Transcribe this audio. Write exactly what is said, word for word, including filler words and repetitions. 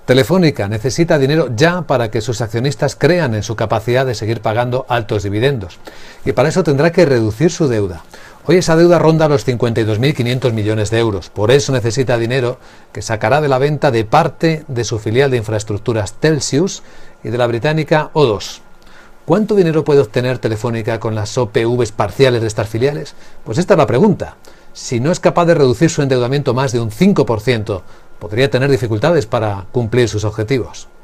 Telefónica necesita dinero ya para que sus accionistas crean en su capacidad de seguir pagando altos dividendos. Y para eso tendrá que reducir su deuda. Hoy esa deuda ronda los cincuenta y dos mil quinientos millones de euros. Por eso necesita dinero que sacará de la venta de parte de su filial de infraestructuras Telxius y de la británica O dos. ¿Cuánto dinero puede obtener Telefónica con las O P Vs parciales de estas filiales? Pues esta es la pregunta. Si no es capaz de reducir su endeudamiento más de un cinco por ciento, podría tener dificultades para cumplir sus objetivos.